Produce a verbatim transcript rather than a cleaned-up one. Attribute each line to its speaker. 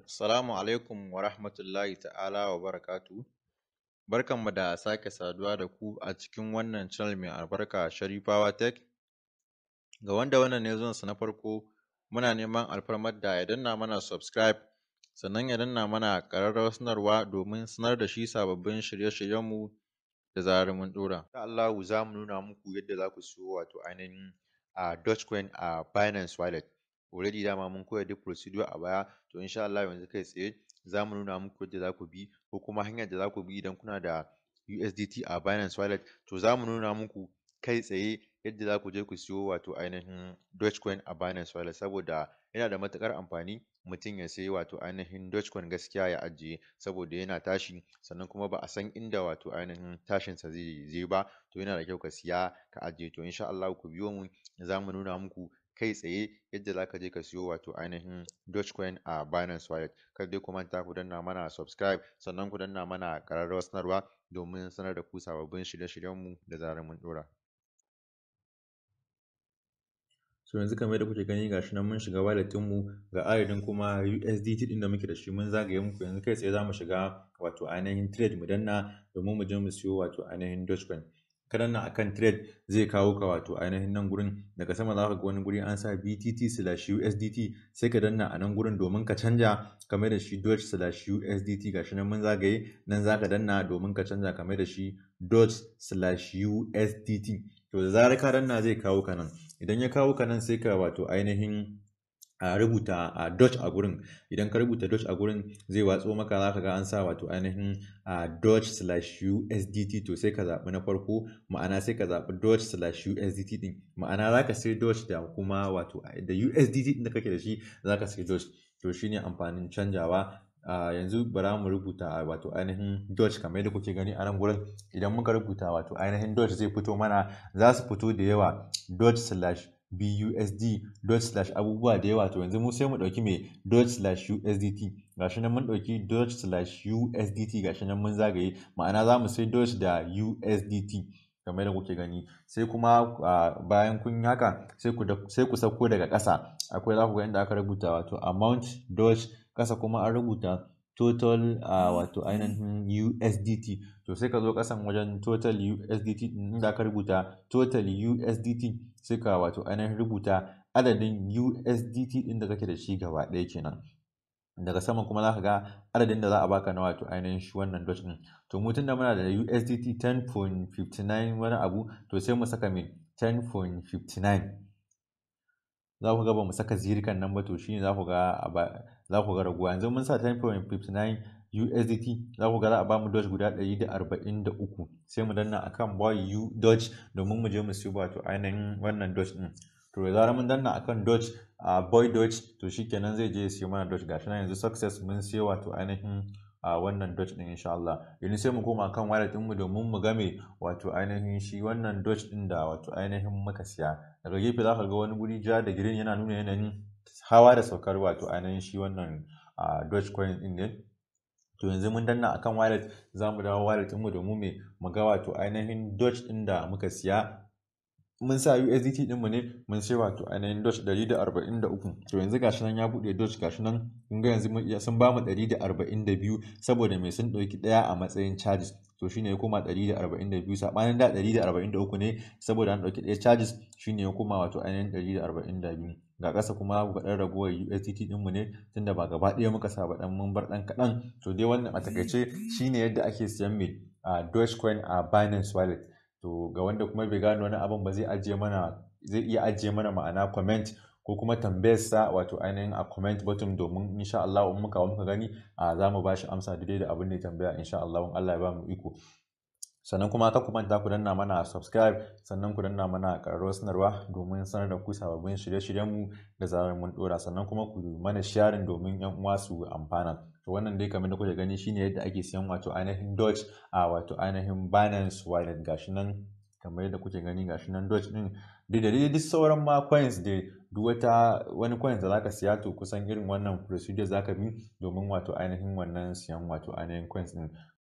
Speaker 1: Assalamu alaikum wa rahmatullahi ta'ala wa barakatu. Barkanmu da sake saduwa da ku a cikin wannan channel mai albarka Sharifawa Tech. Ga wanda wannan ne zuwansa na farko, muna neman alfarmar da ya danna mana subscribe, sannan ya danna mana ƙararrawar sanarwa domin sanar da shi sababbin shirye-shiryenmu da zarar mun ɗora. Insha Allahu za mu nuna muku yadda za ku siyo wato ainihin a Dogecoin a Binance Wallet. Already dama mun koya duk procedure a baya, to insha Allah yanzu kai tsaye za mu nuna muku yadda za ku bi ko kuma hanyar da za ku bi idan kuna da U S D T a Binance Wallet, to za mu nuna muku kai tsaye yadda za ku je ku siyo wato ainihin Dogecoin a Binance Wallet, saboda yana da matuƙar amfani mutum ya sayi wato ainihin Dogecoin gaskiya ya ajiye, saboda yana tashi sannan kuma ba a san inda wato ainihin tashinsa zai je ba, to yana da kyau ka siya ka ajiye. To insha Allah ku biyo mu, za mu nuna muku kai tsaye yadda za ka je ka siyo wato ainihin Dogecoin a Binance Wallet. Kar dai ku manta ku danna mana subscribe, sannan ku danna mana ƙararrawar sanarwa domin sanar da ku sababbin shirye-shiryenmu da zarar mun ɗora. So yanzu kamar yadda kuke gani gashi nan mun shiga wallet mu, ga adadin kuma U S D T ɗin da muke da shi mun zagaye muku. Yanzu kai tsaye za mu shiga wato ainihin trade mu danna domin mu je mu siyo wato ainihin Dogecoin. Ka danna akan trade zai kawo ka wato ainihin nan gurin, daga sama za ka ga wani guri an sa B T T slash U S D T, sai ka danna a nan gurin domin ka canja kamar da shi Doge slash U S D T. Gashi nan mun zagaye, nan za ka danna domin ka canja kamar da shi Doge slash U S D T. To da zarar ka danna zai kawo ka nan, idan ya kawo ka nan sai ka wato ainihin a rubuta a Doge a gurin. Idan ka rubuta Doge a gurin zai watso maka, za ka ga an sa wato ainihin a Doge slash U S D T. To sai ka zaɓi na farko, ma'ana sai ka zaɓi Doge slash U S D T ɗin, ma'ana za ka sai Doge da kuma wato da U S D T ɗin da kake da shi za ka sai Doge. To shine amfanin canjawa. Uh, yanzu bara mu rubuta uh, wato ainihin Doge kamar yadda kuke gani a nan gurin. Idan muka rubuta wato ainihin Doge zai fito mana, za su fito da yawa, Doge slash B U S D, Doge slash abubuwa da yawa. To yanzu mu sai mu ɗauki mai Doge slash U S D T. Gashi nan mun ɗauki Doge slash U S D T, gashi nan mun zagaye, ma'ana za mu sai Doge da U S D T kamar yadda kuke gani. Sai kuma uh, bayan kun yi haka sai ku sai ku sauko daga ƙasa, akwai za ku ga inda aka rubuta wato amount Doge, ƙasa kuma an rubuta total uh, wato ainihin U S D T. To sai ka zo ƙasan wajen total U S D T inda aka rubuta total U S D T, sai ka wato ainihin rubuta adadin U S D T ɗin da kake da shi gaba ɗaya kenan. Daga sama kuma za ka ga adadin da za a baka na wato ainihin shi wannan Doge ɗin. To mu tunda muna da U S D T ten point five nine wani abu, to sai mu saka mai ten point five nine. Za ku ga ba mu saka zirikan nan ba, to shine za ku ga za ku ga raguwa. Yanzu mun sa ten point five nine U S D T, za ku ga za a ba mu Doge guda ɗari da arba'in da uku. Sai mu danna akan buy U Doge domin mu je mu siyo wato ainihin wannan Doge ɗin. To da zarar mun danna akan Doge a uh, boy Doge, to shikenan zai je ya siyo mana Doge. Gashi nan yanzu success mun siyo wato ainihin a uh, wannan Doge din insha Allah. Yanzu sai mu koma kan wallet din mu domin mu game wato ainihin shi wannan Doge din da wato ainihin muka siya. Daga gefe za ka ga wani guri ja da green yana nuna yanayin hawa da saukar wato ainihin shi wannan a uh, Dogecoin din ne. To yanzu mun danna akan wallet, za mu dawo wallet din mu domin mu ga wato ainihin Doge din da muka siya. Mun sa U S D T ɗinmu ne mun sai wato ainihin Doge ɗari da arba'in da uku. To yanzu gashi nan ya buɗe Doge, gashi nan kun ga yanzu sun ba mu ɗari da arba'in da biyu, saboda mai sun ɗauki ɗaya a matsayin charges. To shine ya koma ɗari da arba'in da biyu, saɓanin da ɗari da arba'in da uku ne, saboda an ɗauki ɗaya charges shine ya koma wato ainihin ɗari da arba'in da biyu. Ga ƙasa kuma ga ɗan ragowar U S D T ɗinmu ne, tunda ba gaba ɗaya muka sa ba, ɗan mun bar ɗan kaɗan. To dai wannan a takaice shine yadda ake siyan mai a Dogecoin a Binance Wallet. To ga wanda kuma bai gano wani abin ba, zai ajiye mana zai iya ajiye mana ma'ana comment ko kuma tambayar sa wato ainihin a comment button, domin insha Allah in muka muka gani a za mu bashi amsa daidai da abin da ya tambaya insha Allah, in Allah ya ba mu iko. Sannan kuma ka kuma ta ku danna mana subscribe, sannan ku danna mana ƙararrawar sanarwa domin sanar da ku sababbin shirye-shiryenmu da zarar mun ɗora. Sannan kuma ku mana sharing domin yan uwa su amfana. To wannan dai kamar da kuke gani shine yadda ake siyan wato ainihin Doge a wato ainihin Binance Wallet. Gashi nan kamar yadda kuke gani, gashi nan Doge din da da duk sauran ma coins da duk wata wani coins da zaka siya, to kusan irin wannan procedure zaka bi domin wato ainihin wannan siyan wato ainihin coins din.